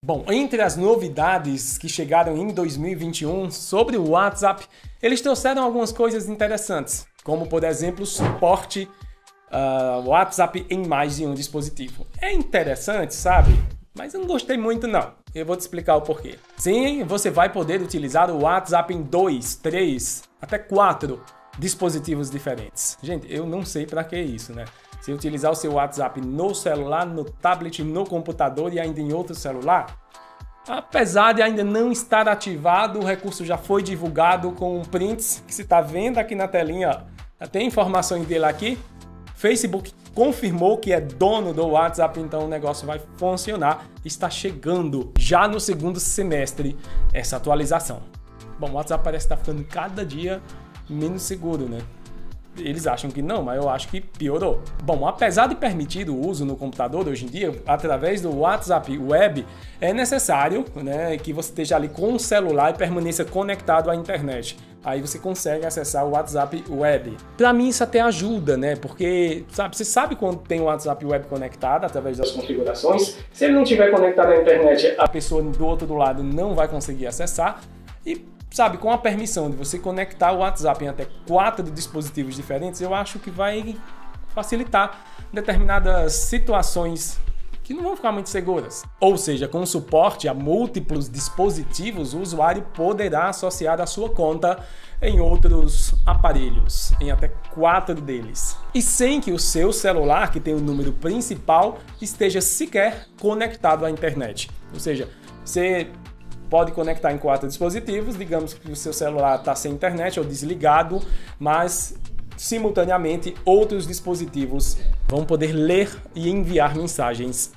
Bom, entre as novidades que chegaram em 2021 sobre o WhatsApp, eles trouxeram algumas coisas interessantes, como por exemplo o suporte WhatsApp em mais de um dispositivo. É interessante, sabe? Mas eu não gostei muito não. Eu vou te explicar o porquê. Sim, você vai poder utilizar o WhatsApp em 2, 3, até 4 dispositivos diferentes. Gente, eu não sei para que isso, né? Se utilizar o seu WhatsApp no celular, no tablet, no computador e ainda em outro celular, apesar de ainda não estar ativado, o recurso já foi divulgado com prints que você está vendo aqui na telinha. Ó. Tem informações dele aqui. Facebook confirmou que é dono do WhatsApp, então o negócio vai funcionar. Está chegando já no segundo semestre essa atualização. Bom, o WhatsApp parece estar ficando cada dia menos seguro, né? Eles acham que não, mas eu acho que piorou. Bom, apesar de permitido o uso no computador hoje em dia, através do WhatsApp Web, é necessário, né, que você esteja ali com o celular e permaneça conectado à internet. Aí você consegue acessar o WhatsApp Web. Para mim isso até ajuda, né? Porque, sabe, você sabe quando tem o WhatsApp Web conectado através das configurações. Se ele não estiver conectado à internet, a pessoa do outro lado não vai conseguir acessar. E sabe, com a permissão de você conectar o WhatsApp em até 4 dispositivos diferentes, eu acho que vai facilitar determinadas situações que não vão ficar muito seguras. Ou seja, com suporte a múltiplos dispositivos, o usuário poderá associar a sua conta em outros aparelhos, em até 4 deles. E sem que o seu celular, que tem o número principal, esteja sequer conectado à internet. Ou seja, você pode conectar em 4 dispositivos, digamos que o seu celular está sem internet ou desligado, mas simultaneamente outros dispositivos vão poder ler e enviar mensagens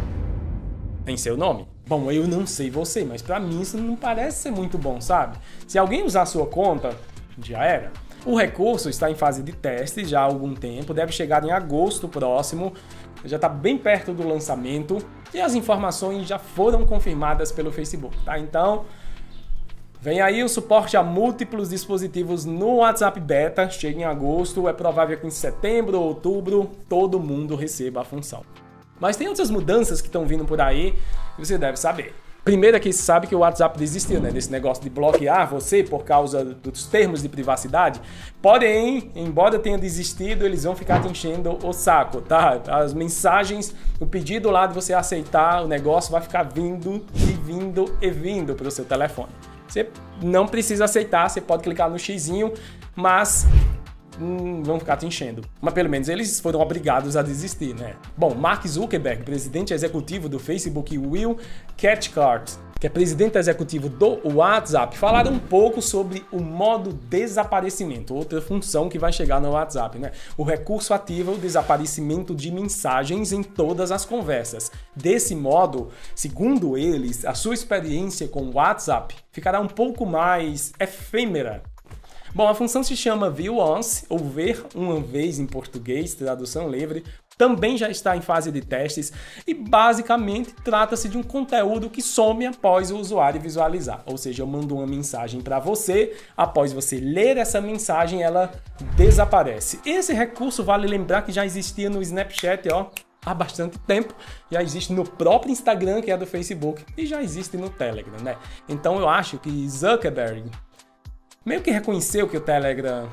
em seu nome. Bom, eu não sei você, mas para mim isso não parece ser muito bom, sabe? Se alguém usar a sua conta, já era. O recurso está em fase de teste já há algum tempo, deve chegar em agosto próximo, já está bem perto do lançamento e as informações já foram confirmadas pelo Facebook, tá? Então, vem aí o suporte a múltiplos dispositivos no WhatsApp Beta, chega em agosto, é provável que em setembro ou outubro todo mundo receba a função. Mas tem outras mudanças que estão vindo por aí e você deve saber. Primeiro é que você sabe que o WhatsApp desistiu, né, desse negócio de bloquear você por causa dos termos de privacidade. Porém, embora tenha desistido, eles vão ficar te enchendo o saco, tá? As mensagens, o pedido lá de você aceitar o negócio vai ficar vindo e vindo e vindo para o seu telefone. Você não precisa aceitar, você pode clicar no xizinho, mas vão ficar te enchendo. Mas pelo menos eles foram obrigados a desistir, né? Bom, Mark Zuckerberg, presidente executivo do Facebook, e Will Cathcart, que é presidente executivo do WhatsApp, falaram um pouco sobre o modo desaparecimento, outra função que vai chegar no WhatsApp, né? O recurso ativa o desaparecimento de mensagens em todas as conversas. Desse modo, segundo eles, a sua experiência com o WhatsApp ficará um pouco mais efêmera. Bom, a função se chama View Once, ou ver uma vez em português, tradução livre, também já está em fase de testes e basicamente trata-se de um conteúdo que some após o usuário visualizar. Ou seja, eu mando uma mensagem para você, após você ler essa mensagem, ela desaparece. Esse recurso, vale lembrar que já existia no Snapchat, ó, há bastante tempo, já existe no próprio Instagram, que é do Facebook, e já existe no Telegram, né? Então eu acho que Zuckerberg meio que reconheceu que o Telegram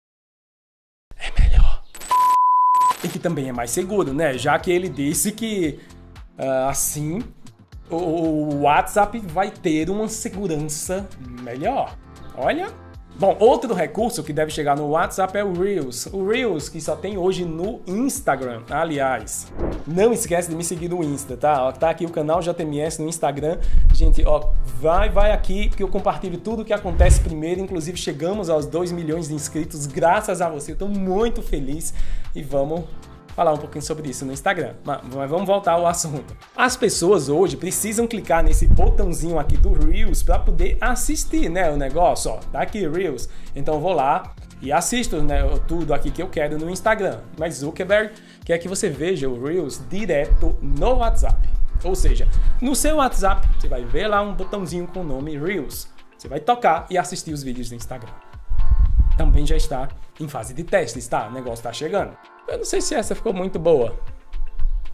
é melhor. E que também é mais seguro, né? Já que ele disse que, assim, o WhatsApp vai ter uma segurança melhor. Olha! Bom, outro recurso que deve chegar no WhatsApp é o Reels. O Reels que só tem hoje no Instagram, aliás. Não esquece de me seguir no Insta, tá? Ó, tá aqui o canal JMS no Instagram. Gente, ó, vai aqui, porque eu compartilho tudo o que acontece primeiro. Inclusive, chegamos aos 2 milhões de inscritos, graças a você. Eu tô muito feliz e vamos falar um pouquinho sobre isso no Instagram. Mas vamos voltar ao assunto. As pessoas hoje precisam clicar nesse botãozinho aqui do Reels para poder assistir, né, o negócio. Ó, tá aqui Reels. Então eu vou lá e assisto, né, tudo aqui que eu quero no Instagram. Mas Zuckerberg quer que você veja o Reels direto no WhatsApp. Ou seja, no seu WhatsApp você vai ver lá um botãozinho com o nome Reels. Você vai tocar e assistir os vídeos do Instagram. Também já está em fase de testes, tá? O negócio está chegando. Eu não sei se essa ficou muito boa.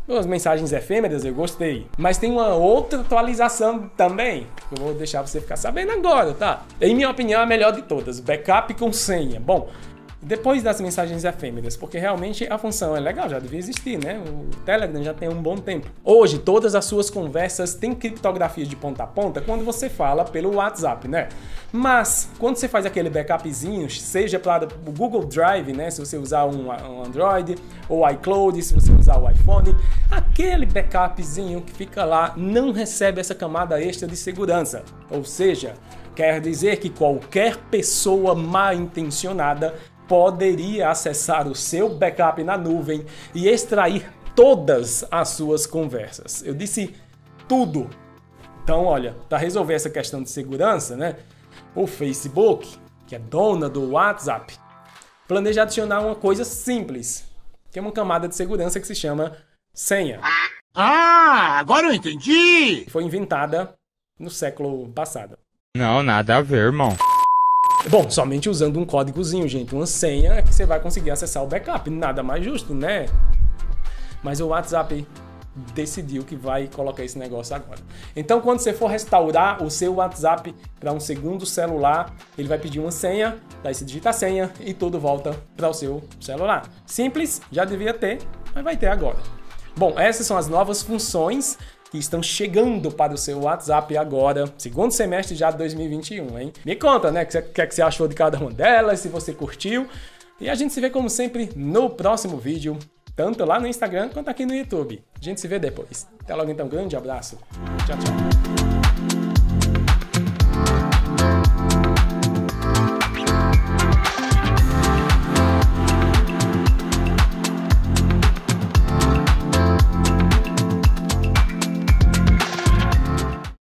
As mensagens efêmeras eu gostei, mas tem uma outra atualização também, que eu vou deixar você ficar sabendo agora, tá? Em minha opinião, a melhor de todas, backup com senha. Bom, depois das mensagens efêmeras, porque realmente a função é legal, já devia existir, né? O Telegram já tem um bom tempo. Hoje, todas as suas conversas têm criptografia de ponta a ponta quando você fala pelo WhatsApp, né? Mas, quando você faz aquele backupzinho, seja para o Google Drive, né? Se você usar um Android, ou iCloud, se você usar o iPhone, aquele backupzinho que fica lá não recebe essa camada extra de segurança. Ou seja, quer dizer que qualquer pessoa mal intencionada poderia acessar o seu backup na nuvem e extrair todas as suas conversas. Eu disse tudo. Então, olha, para resolver essa questão de segurança, né? O Facebook, que é dona do WhatsApp, planeja adicionar uma coisa simples, que é uma camada de segurança que se chama senha. Ah, agora eu entendi! Foi inventada no século passado. Não, nada a ver, irmão. Bom, somente usando um códigozinho, gente, uma senha que você vai conseguir acessar o backup. Nada mais justo, né? Mas o WhatsApp decidiu que vai colocar esse negócio agora. Então, quando você for restaurar o seu WhatsApp para um segundo celular, ele vai pedir uma senha, daí você digita a senha e tudo volta para o seu celular. Simples, já devia ter, mas vai ter agora. Bom, essas são as novas funções que estão chegando para o seu WhatsApp agora, segundo semestre já de 2021, hein? Me conta, né, o que você achou de cada uma delas, se você curtiu. E a gente se vê, como sempre, no próximo vídeo, tanto lá no Instagram quanto aqui no YouTube. A gente se vê depois. Até logo então, grande abraço. Tchau, tchau.